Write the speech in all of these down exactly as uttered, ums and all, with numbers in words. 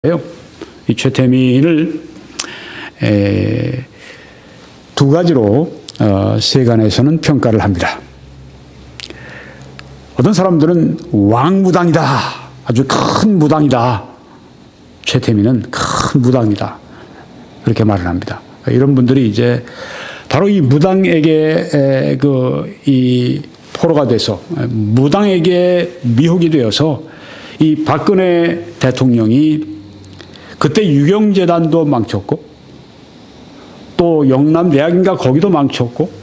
이 최태민을 에, 두 가지로 어, 세간에서는 평가를 합니다. 어떤 사람들은 왕무당이다, 아주 큰 무당이다, 최태민은 큰 무당이다, 그렇게 말을 합니다. 이런 분들이 이제 바로 이 무당에게 그 이 포로가 돼서 무당에게 미혹이 되어서 이 박근혜 대통령이 그때 유경재단도 망쳤고 또 영남대학인가 거기도 망쳤고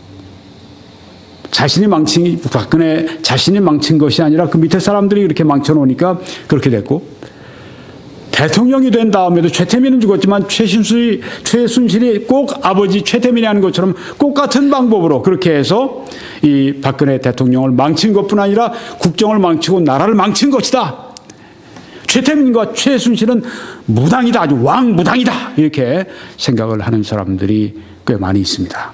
자신이 망친, 박근혜 자신이 망친 것이 아니라 그 밑에 사람들이 이렇게 망쳐놓으니까 그렇게 됐고, 대통령이 된 다음에도 최태민은 죽었지만 최순실이, 최순실이 꼭 아버지 최태민이 하는 것처럼 꼭 같은 방법으로 그렇게 해서 이 박근혜 대통령을 망친 것뿐 아니라 국정을 망치고 나라를 망친 것이다. 최태민과 최순실은 무당이다, 아주 왕무당이다, 이렇게 생각을 하는 사람들이 꽤 많이 있습니다.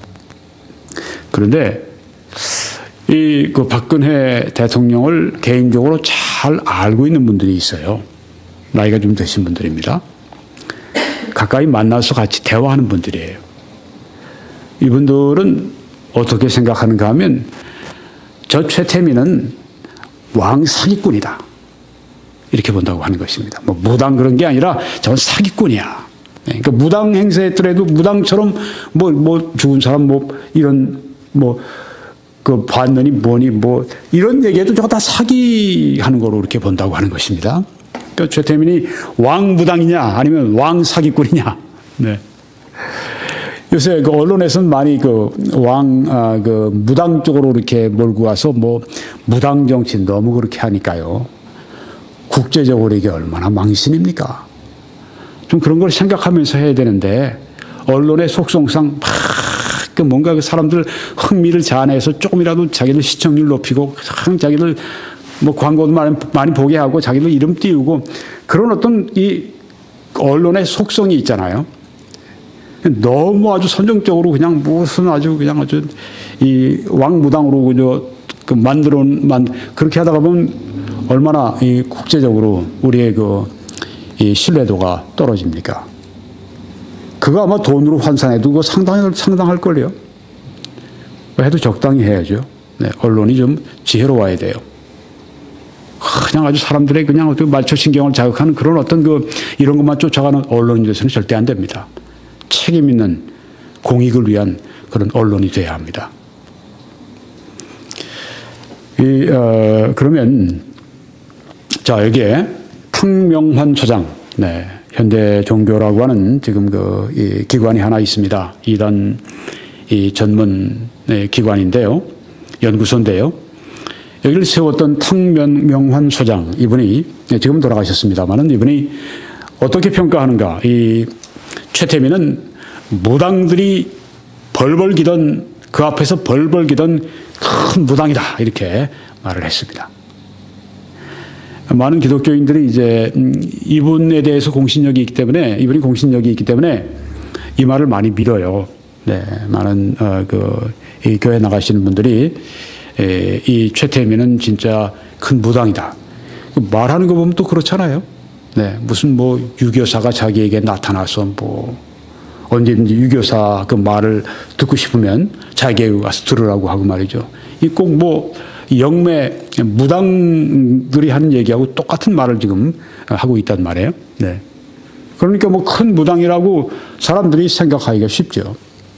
그런데 이 그 박근혜 대통령을 개인적으로 잘 알고 있는 분들이 있어요. 나이가 좀 되신 분들입니다. 가까이 만나서 같이 대화하는 분들이에요. 이분들은 어떻게 생각하는가 하면 저 최태민은 왕 사기꾼이다, 이렇게 본다고 하는 것입니다. 뭐 무당 그런 게 아니라 저건 사기꾼이야. 그러니까 무당 행세했더라도 무당처럼 뭐, 뭐 죽은 사람 뭐 이런 뭐 그 봤느니 뭐니 뭐 이런 얘기해도 저거 다 사기하는 거로 이렇게 본다고 하는 것입니다. 그러니까 최태민이 왕무당이냐 아니면 왕사기꾼이냐. 네. 요새 그 언론에서는 많이 그 왕, 아, 그 무당 쪽으로 이렇게 몰고 와서 뭐 무당 정치 너무 그렇게 하니까요. 국제적으로 이게 얼마나 망신입니까? 좀 그런 걸 생각하면서 해야 되는데, 언론의 속성상 막 그 뭔가 그 사람들 흥미를 자아내서 조금이라도 자기들 시청률 높이고 자기들 뭐 광고도 많이, 많이 보게 하고 자기들 이름 띄우고 그런 어떤 이 언론의 속성이 있잖아요. 너무 아주 선정적으로 그냥 무슨 아주 그냥 아주 이 왕무당으로 그저 그 만들어 만 그렇게 하다가 보면 얼마나 이 국제적으로 우리의 그 이 신뢰도가 떨어집니까? 그거 아마 돈으로 환산해도 그거 상당 상당할 걸요. 해도 적당히 해야죠. 네, 언론이 좀 지혜로워야 돼요. 그냥 아주 사람들의 그냥 어떤 말초신경을 자극하는 그런 어떤 그 이런 것만 쫓아가는 언론이 돼서는 절대 안 됩니다. 책임 있는 공익을 위한 그런 언론이 돼야 합니다. 이, 어, 그러면, 자, 여기에 탕명환 소장, 네, 현대종교라고 하는 지금 그, 이 기관이 하나 있습니다. 이단 이 전문 네, 기관인데요. 연구소인데요. 여기를 세웠던 탕명환 소장, 이분이, 네, 지금 돌아가셨습니다만은 이분이 어떻게 평가하는가. 이 최태민은 무당들이 벌벌 기던 그 앞에서 벌벌 기던 큰 무당이다, 이렇게 말을 했습니다. 많은 기독교인들이 이제 이분에 대해서 공신력이 있기 때문에, 이분이 공신력이 있기 때문에 이 말을 많이 믿어요. 네, 많은 어, 그 이 교회 나가시는 분들이 에, 이 최태민은 진짜 큰 무당이다. 말하는 거 보면 또 그렇잖아요. 네, 무슨 뭐 유교사가 자기에게 나타나서 뭐 언제든지 유교사 그 말을 듣고 싶으면 자기에게 가서 들으라고 하고 말이죠. 이 꼭 뭐 영매 무당들이 하는 얘기하고 똑같은 말을 지금 하고 있단 말이에요. 네. 그러니까 뭐 큰 무당이라고 사람들이 생각하기가 쉽죠.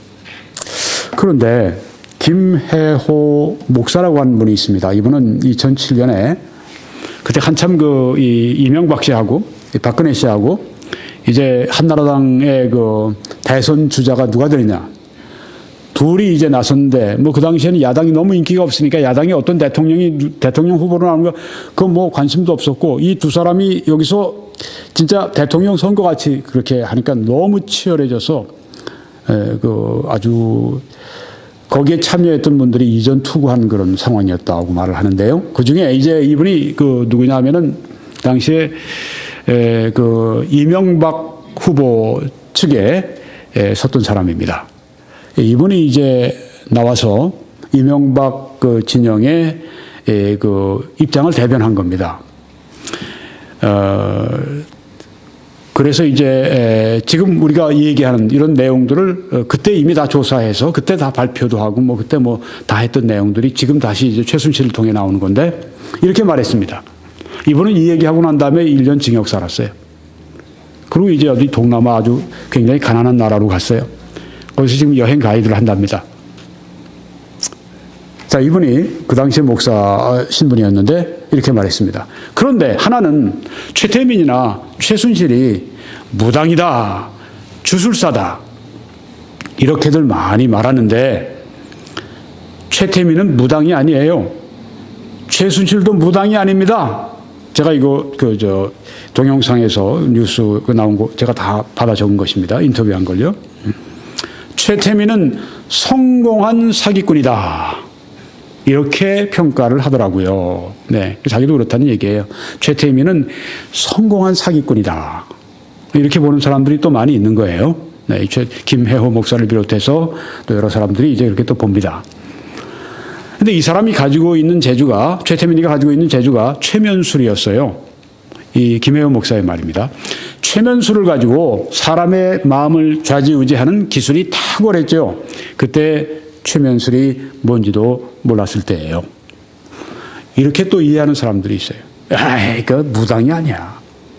그런데 김해호 목사라고 하는 분이 있습니다. 이분은 이천칠 년에 그때 한참 그 이 이명박 씨하고 박근혜 씨하고 이제 한나라당의 그 대선 주자가 누가 되느냐, 둘이 이제 나섰는데 뭐 그 당시에는 야당이 너무 인기가 없으니까 야당이 어떤 대통령이 대통령 후보로 나오는 거 그거 뭐 관심도 없었고, 이 두 사람이 여기서 진짜 대통령 선거 같이 그렇게 하니까 너무 치열해져서 에, 그 아주 거기에 참여했던 분들이 이전 투구한 그런 상황이었다고 말을 하는데요. 그 중에 이제 이분이 그 누구냐면은 당시에 에, 그 이명박 후보 측에 에, 섰던 사람입니다. 이분이 이제 나와서 이명박 그 진영의 에, 그 입장을 대변한 겁니다. 어, 그래서 이제 지금 우리가 얘기하는 이런 내용들을 그때 이미 다 조사해서 그때 다 발표도 하고 뭐 그때 뭐 다 했던 내용들이 지금 다시 이제 최순실을 통해 나오는 건데 이렇게 말했습니다. 이분은 이 얘기하고 난 다음에 일 년 징역 살았어요. 그리고 이제 어디 동남아 아주 굉장히 가난한 나라로 갔어요. 거기서 지금 여행 가이드를 한답니다. 자, 이분이 그 당시에 목사 신분이었는데 이렇게 말했습니다. 그런데 하나는 최태민이나 최순실이 무당이다, 주술사다 이렇게들 많이 말하는데 최태민은 무당이 아니에요. 최순실도 무당이 아닙니다. 제가 이거 그 저 동영상에서 뉴스 나온 거 제가 다 받아 적은 것입니다. 인터뷰한 걸요. 최태민은 성공한 사기꾼이다. 이렇게 평가를 하더라고요. 네, 자기도 그렇다는 얘기예요. 최태민은 성공한 사기꾼이다. 이렇게 보는 사람들이 또 많이 있는 거예요. 네, 김혜호 목사를 비롯해서 또 여러 사람들이 이제 이렇게 또 봅니다. 근데 이 사람이 가지고 있는 재주가, 최태민이가 가지고 있는 재주가 최면술이었어요. 이 김혜호 목사의 말입니다. 최면술을 가지고 사람의 마음을 좌지우지하는 기술이 탁월했죠. 그때 최면술이 뭔지도 몰랐을 때예요. 이렇게 또 이해하는 사람들이 있어요. 에이, 그 무당이 아니야.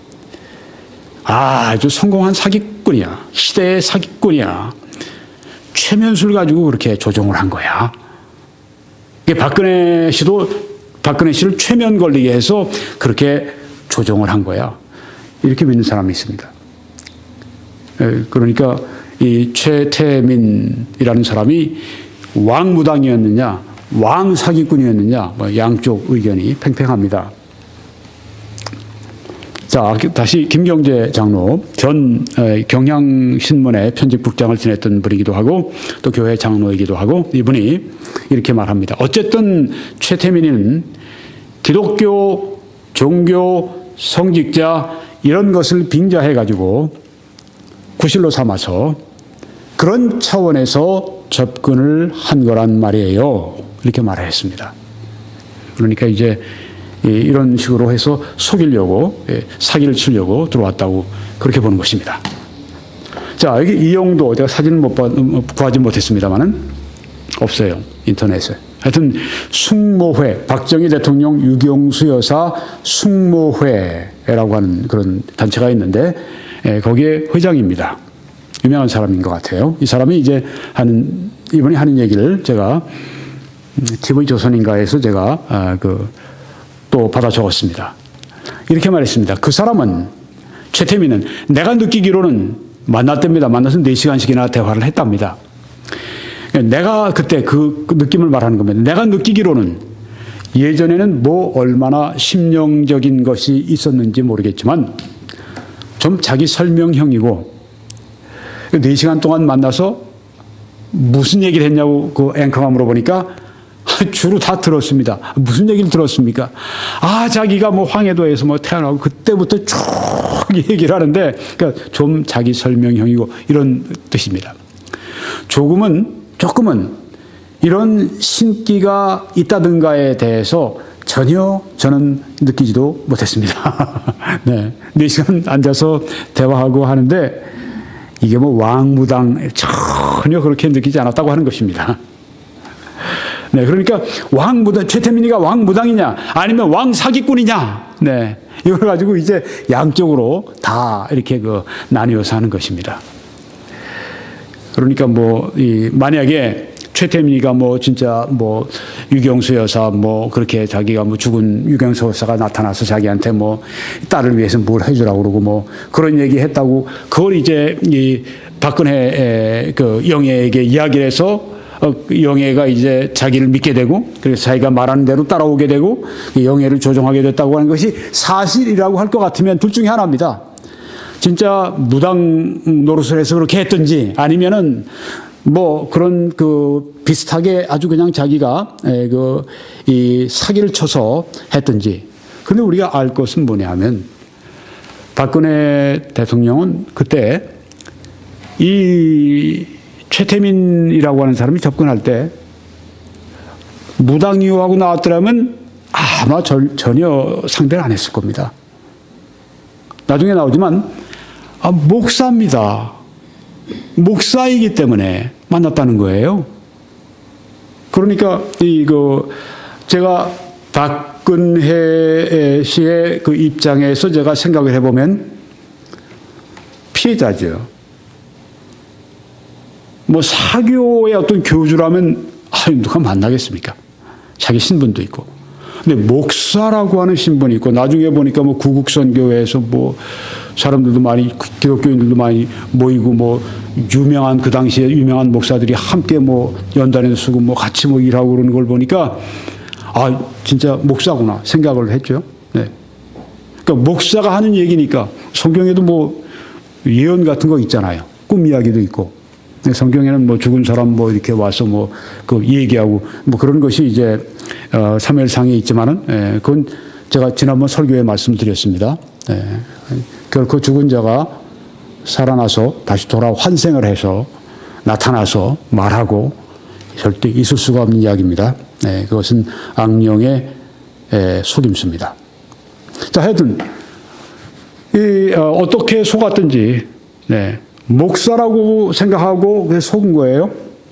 아, 아주 성공한 사기꾼이야. 시대의 사기꾼이야. 최면술 가지고 그렇게 조종을 한 거야. 박근혜 씨도 박근혜 씨를 최면 걸리게 해서 그렇게 조종을 한 거야. 이렇게 믿는 사람이 있습니다. 그러니까 이 최태민이라는 사람이 왕무당이었느냐, 왕사기꾼이었느냐, 뭐 양쪽 의견이 팽팽합니다. 자, 다시 김경재 장로, 전 경향신문의 편집국장을 지냈던 분이기도 하고 또 교회 장로이기도 하고 이분이 이렇게 말합니다. 어쨌든 최태민은 기독교, 종교, 성직자 이런 것을 빙자해가지고 구실로 삼아서 그런 차원에서 접근을 한 거란 말이에요. 이렇게 말했습니다. 그러니까 이제 이런 식으로 해서 속이려고, 사기를 치려고 들어왔다고 그렇게 보는 것입니다. 자, 여기 이용도 제가 사진을 못 봐, 구하지 못했습니다만은 없어요. 인터넷에. 하여튼 숙모회, 박정희 대통령 유경수 여사 숙모회라고 하는 그런 단체가 있는데 거기에 회장입니다. 유명한 사람인 것 같아요. 이 사람이 이제 하는, 이분이 하는 얘기를 제가 티비 조선인가에서 제가 아, 그 또 받아 적었습니다. 이렇게 말했습니다. 그 사람은, 최태민은 내가 느끼기로는 만났답니다. 만나서 네 시간씩이나 대화를 했답니다. 내가 그때 그 느낌을 말하는 겁니다. 내가 느끼기로는 예전에는 뭐 얼마나 심령적인 것이 있었는지 모르겠지만 좀 자기 설명형이고 네 시간 동안 만나서 무슨 얘기를 했냐고 그 앵커가 물어보니까 주로 다 들었습니다. 무슨 얘기를 들었습니까? 아, 자기가 뭐 황해도에서 뭐 태어나고 그때부터 쭉 얘기를 하는데, 그러니까 좀 자기 설명형이고 이런 뜻입니다. 조금은, 조금은 이런 신기가 있다든가에 대해서 전혀 저는 느끼지도 못했습니다. 네. 네 시간 앉아서 대화하고 하는데 이게 뭐 왕무당 전혀 그렇게 느끼지 않았다고 하는 것입니다. 네, 그러니까 왕무당, 최태민이가 왕무당이냐, 아니면 왕사기꾼이냐, 네, 이걸 가지고 이제 양쪽으로 다 이렇게 그 나뉘어서 하는 것입니다. 그러니까 뭐, 이, 만약에 최태민이가 뭐 진짜 뭐 유경수 여사 뭐 그렇게 자기가 뭐 죽은 유경수 여사가 나타나서 자기한테 뭐 딸을 위해서 뭘 해주라고 그러고 뭐 그런 얘기 했다고 그걸 이제 이 박근혜 그 영예에게 이야기를 해서 어, 영예가 이제 자기를 믿게 되고 그래서 자기가 말하는 대로 따라오게 되고 영예를 조종하게 됐다고 하는 것이 사실이라고 할 것 같으면 둘 중에 하나입니다. 진짜 무당 노릇을 해서 그렇게 했든지 아니면은 뭐 그런 그 비슷하게 아주 그냥 자기가 그 이 사기를 쳐서 했든지. 그런데 우리가 알 것은 뭐냐면 박근혜 대통령은 그때 이 최태민이라고 하는 사람이 접근할 때 무당이요하고 나왔더라면 아마 절, 전혀 상대를 안 했을 겁니다. 나중에 나오지만 아, 목사입니다. 목사이기 때문에 만났다는 거예요. 그러니까 이거 제가 박근혜 씨의 그 입장에서 제가 생각을 해보면 피해자죠. 뭐 사교의 어떤 교주라면 아, 누가 만나겠습니까? 자기 신분도 있고. 근데 목사라고 하는 신분이 있고 나중에 보니까 뭐 구국선교회에서 뭐 사람들도 많이 기독교인들도 많이 모이고 뭐 유명한 그 당시에 유명한 목사들이 함께 뭐 연단에서 쓰고 뭐 같이 뭐 일하고 그러는 걸 보니까 아 진짜 목사구나 생각을 했죠. 네. 그러니까 목사가 하는 얘기니까 성경에도 뭐 예언 같은 거 있잖아요. 꿈 이야기도 있고. 성경에는 뭐 죽은 사람 뭐 이렇게 와서 뭐 그 얘기하고 뭐 그런 것이 이제 어 사무엘상에 있지만은 예, 그건 제가 지난번 설교에 말씀드렸습니다. 예, 결코 죽은 자가 살아나서 다시 돌아 환생을 해서 나타나서 말하고 절대 있을 수가 없는 이야기입니다. 예, 그것은 악령의 예, 속임수입니다. 자, 하여튼 이 어, 어떻게 속았든지 네, 목사라고 생각하고 속은 거예요.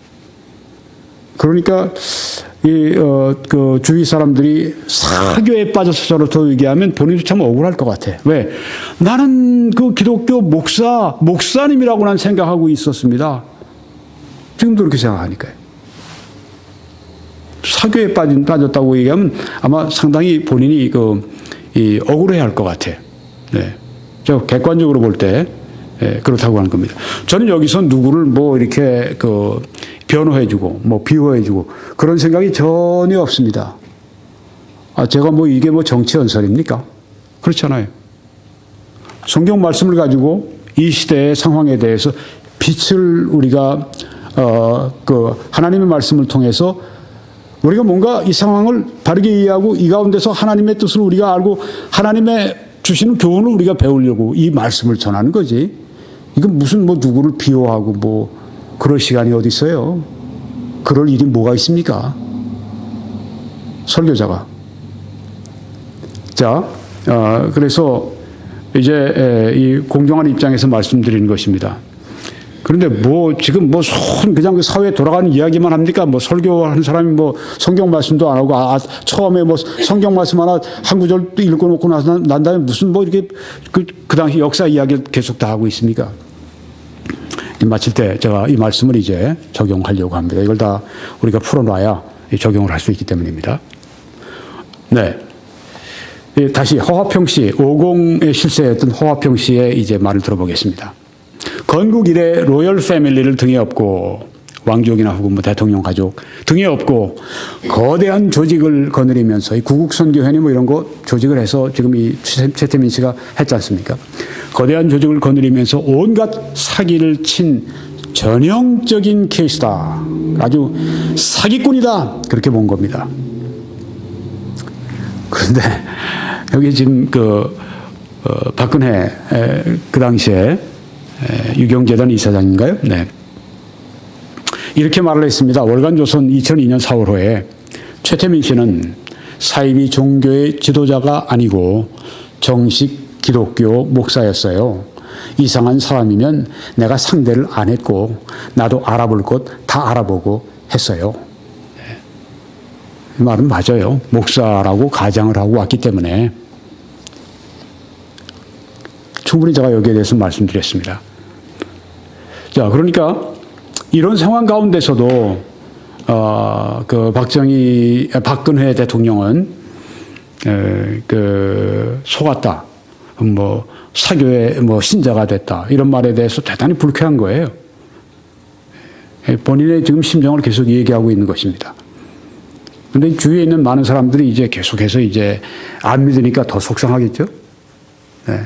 그러니까 이 어, 그 주위 사람들이 사교에 빠져서 저를 더 얘기하면 본인도 참 억울할 것 같아. 왜? 나는 그 기독교 목사, 목사님이라고 난 생각하고 있었습니다. 지금도 그렇게 생각하니까요. 사교에 빠진, 빠졌다고 얘기하면 아마 상당히 본인이 그, 이 억울해 할 것 같아. 네. 저 객관적으로 볼 때, 예, 그렇다고 하는 겁니다. 저는 여기서 누구를 뭐 이렇게 그 변호해주고 뭐 비호해주고 그런 생각이 전혀 없습니다. 아, 제가 뭐 이게 뭐 정치 연설입니까? 그렇잖아요. 성경 말씀을 가지고 이 시대의 상황에 대해서 빛을 우리가 어, 그 하나님의 말씀을 통해서 우리가 뭔가 이 상황을 바르게 이해하고 이 가운데서 하나님의 뜻을 우리가 알고 하나님의 주시는 교훈을 우리가 배우려고 이 말씀을 전하는 거지. 이건 무슨 뭐 누구를 비호하고 뭐 그럴 시간이 어디 있어요? 그럴 일이 뭐가 있습니까? 설교자가. 자, 어, 그래서 이제 이 공정한 입장에서 말씀드리는 것입니다. 그런데 뭐 지금 뭐 손 그냥 그 사회에 돌아가는 이야기만 합니까? 뭐 설교하는 사람이 뭐 성경 말씀도 안 하고 아, 처음에 뭐 성경 말씀 하나 한 구절 읽고 놓고 나서 난 다음에 무슨 뭐 이렇게 그, 그 당시 역사 이야기를 계속 다 하고 있습니까? 마칠 때 제가 이 말씀을 이제 적용하려고 합니다. 이걸 다 우리가 풀어놔야 적용을 할 수 있기 때문입니다. 네. 다시 허화평 씨, 오공에 실세했던 허화평 씨의 이제 말을 들어보겠습니다. 건국 이래 로열 패밀리를 등에 업고 왕족이나 혹은 뭐 대통령 가족 등에 업고 거대한 조직을 거느리면서 이 구국선교회니 뭐 이런 거 조직을 해서 지금 이 최태민 씨가 했지 않습니까? 거대한 조직을 거느리면서 온갖 사기를 친 전형적인 케이스다. 아주 사기꾼이다. 그렇게 본 겁니다. 그런데 여기 지금 그 어, 박근혜 에, 그 당시에 에, 유경재단 이사장인가요? 네. 이렇게 말을 했습니다. 월간조선 이천이 년 사월호에 최태민 씨는 사이비 종교의 지도자가 아니고 정식 기독교 목사였어요. 이상한 사람이면 내가 상대를 안 했고 나도 알아볼 것 다 알아보고 했어요. 이 말은 맞아요. 목사라고 가장을 하고 왔기 때문에 충분히 제가 여기에 대해서 말씀드렸습니다. 자, 그러니까 이런 상황 가운데서도 어, 그 박정희, 박근혜 대통령은 에, 그 속았다, 뭐 사교의 뭐 신자가 됐다 이런 말에 대해서 대단히 불쾌한 거예요. 본인의 지금 심정을 계속 얘기하고 있는 것입니다. 그런데 주위에 있는 많은 사람들이 이제 계속해서 이제 안 믿으니까 더 속상하겠죠. 네.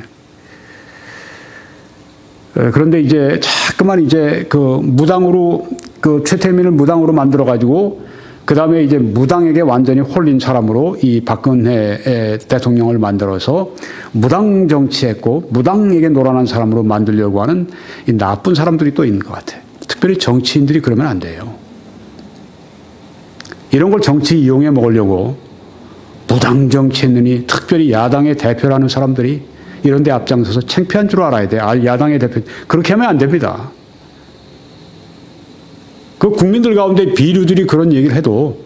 그런데 이제 자꾸만 이제 그 무당으로 그 최태민을 무당으로 만들어 가지고 그 다음에 이제 무당에게 완전히 홀린 사람으로 이 박근혜 대통령을 만들어서 무당 정치했고 무당에게 노란한 사람으로 만들려고 하는 이 나쁜 사람들이 또 있는 것 같아요. 특별히 정치인들이 그러면 안 돼요. 이런 걸 정치 이용해 먹으려고 무당 정치했느니 특별히 야당의 대표라는 사람들이 이런 데 앞장서서 창피한 줄 알아야 돼. 아, 야당의 대표. 그렇게 하면 안 됩니다. 그 국민들 가운데 비류들이 그런 얘기를 해도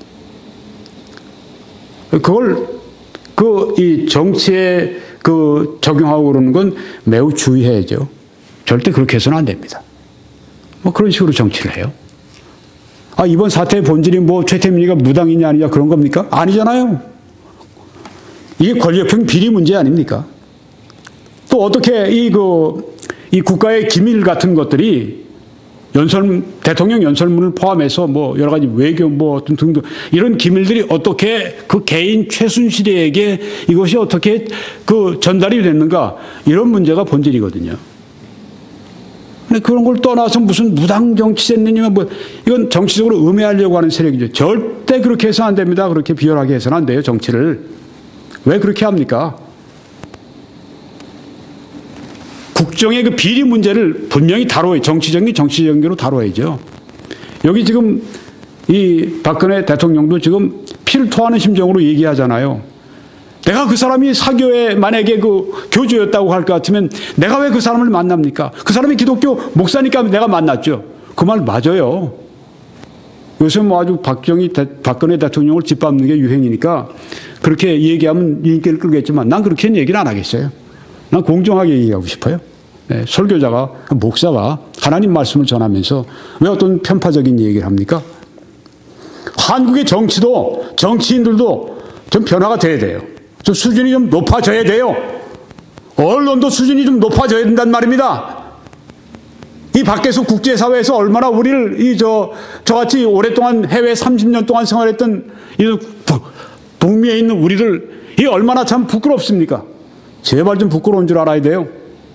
그걸 그 이 정치에 그 적용하고 그러는 건 매우 주의해야죠. 절대 그렇게 해서는 안 됩니다. 뭐 그런 식으로 정치를 해요. 아, 이번 사태의 본질이 뭐 최태민이가 무당이냐 아니냐 그런 겁니까? 아니잖아요. 이게 권력형 비리 문제 아닙니까? 또 어떻게 이 그 이 국가의 기밀 같은 것들이 연설 대통령 연설문을 포함해서 뭐 여러 가지 외교 뭐 등등 이런 기밀들이 어떻게 그 개인 최순실에게 이것이 어떻게 그 전달이 됐는가 이런 문제가 본질이거든요. 근데 그런 걸 떠나서 무슨 무당 정치했느냐 뭐 이건 정치적으로 음해하려고 하는 세력이죠. 절대 그렇게 해서 안 됩니다. 그렇게 비열하게 해서는 안 돼요. 정치를. 왜 그렇게 합니까? 국정의 그 비리 문제를 분명히 다뤄야, 정치적인 정치적으로 다뤄야죠. 여기 지금 이 박근혜 대통령도 지금 피를 토하는 심정으로 얘기하잖아요. 내가 그 사람이 사교에 만약에 그 교주였다고 할 것 같으면 내가 왜 그 사람을 만납니까? 그 사람이 기독교 목사니까 내가 만났죠. 그 말 맞아요. 요새 뭐 아주 박정희, 대, 박근혜 대통령을 짓밟는 게 유행이니까 그렇게 얘기하면 인기를 끌겠지만 난 그렇게는 얘기를 안 하겠어요. 난 공정하게 얘기하고 싶어요. 네, 설교자가, 목사가 하나님 말씀을 전하면서 왜 어떤 편파적인 얘기를 합니까? 한국의 정치도, 정치인들도 좀 변화가 돼야 돼요. 좀 수준이 좀 높아져야 돼요. 언론도 수준이 좀 높아져야 된단 말입니다. 이 밖에서 국제사회에서 얼마나 우리를 이 저 저같이 오랫동안 해외 삼십 년 동안 생활했던 이 북미에 있는 우리를 이 얼마나 참 부끄럽습니까? 제발 좀 부끄러운 줄 알아야 돼요.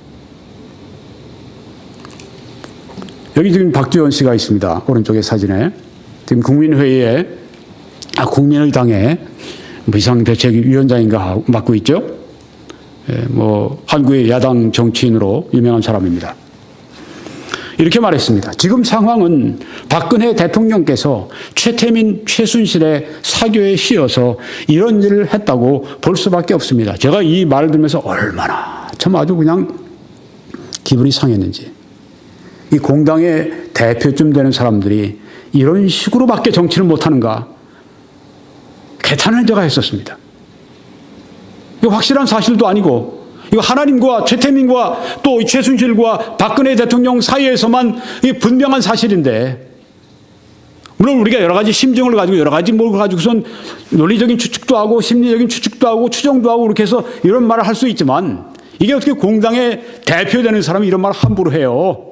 여기 지금 박지원 씨가 있습니다. 오른쪽에 사진에. 지금 국민회의에, 아, 국민의당에 비상대책위원장인가 맡고 있죠. 예, 뭐, 한국의 야당 정치인으로 유명한 사람입니다. 이렇게 말했습니다. 지금 상황은 박근혜 대통령께서 최태민, 최순실의 사교에 씌어서 이런 일을 했다고 볼 수밖에 없습니다. 제가 이 말을 들으면서 얼마나 참 아주 그냥 기분이 상했는지. 이 공당의 대표쯤 되는 사람들이 이런 식으로밖에 정치를 못하는가. 개탄을 제가 했었습니다. 이거 확실한 사실도 아니고 이거 하나님과 최태민과 또 최순실과 박근혜 대통령 사이에서만 분명한 사실인데 물론 우리가 여러 가지 심증을 가지고 여러 가지 뭘 가지고선 논리적인 추측도 하고 심리적인 추측도 하고 추정도 하고 그렇게 해서 이런 말을 할 수 있지만 이게 어떻게 공당의 대표되는 사람이 이런 말을 함부로 해요.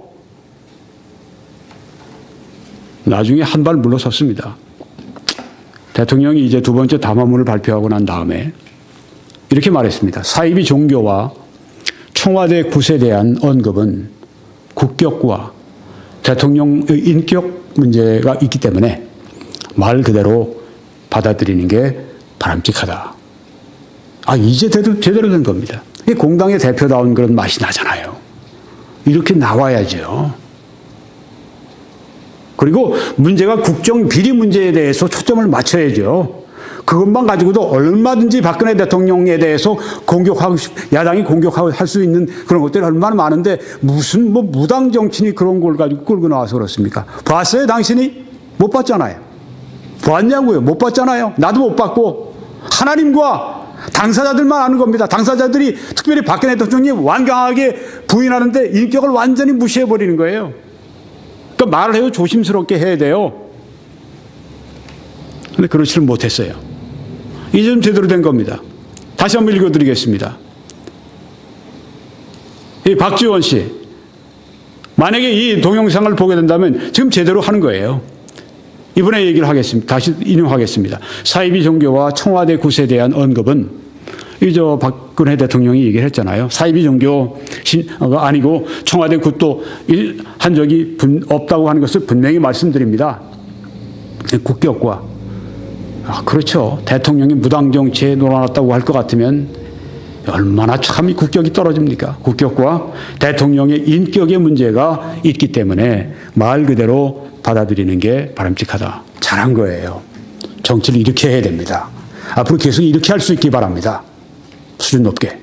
나중에 한 발 물러섰습니다. 대통령이 이제 두 번째 담화문을 발표하고 난 다음에 이렇게 말했습니다. 사이비 종교와 청와대 굿에 대한 언급은 국격과 대통령의 인격 문제가 있기 때문에 말 그대로 받아들이는 게 바람직하다. 아, 이제 제대로, 제대로 된 겁니다. 이게 공당의 대표다운 그런 맛이 나잖아요. 이렇게 나와야죠. 그리고 문제가 국정 비리 문제에 대해서 초점을 맞춰야죠. 그것만 가지고도 얼마든지 박근혜 대통령에 대해서 공격하고, 야당이 공격하고 할 수 있는 그런 것들이 얼마나 많은데 무슨 뭐 무당 정치인이 그런 걸 가지고 끌고 나와서 그렇습니까? 봤어요, 당신이? 못 봤잖아요. 봤냐고요? 못 봤잖아요. 나도 못 봤고. 하나님과 당사자들만 아는 겁니다. 당사자들이 특별히 박근혜 대통령이 완강하게 부인하는데 인격을 완전히 무시해버리는 거예요. 그러니까 말을 해도 조심스럽게 해야 돼요. 근데 그렇지를 못했어요. 이제 좀 제대로 된 겁니다. 다시 한번 읽어드리겠습니다. 이 박지원 씨, 만약에 이 동영상을 보게 된다면 지금 제대로 하는 거예요. 이번에 얘기를 하겠습니다. 다시 인용하겠습니다. 사이비 종교와 청와대 굿에 대한 언급은 이 저 박근혜 대통령이 얘기를 했잖아요. 사이비 종교 아니고 청와대 굿도 한 적이 없다고 하는 것을 분명히 말씀드립니다. 국격과 아, 그렇죠. 대통령이 무당 정치에 놀아났다고 할 것 같으면 얼마나 참 국격이 떨어집니까? 국격과 대통령의 인격의 문제가 있기 때문에 말 그대로 받아들이는 게 바람직하다. 잘한 거예요. 정치를 이렇게 해야 됩니다. 앞으로 계속 이렇게 할 수 있기 바랍니다. 수준 높게.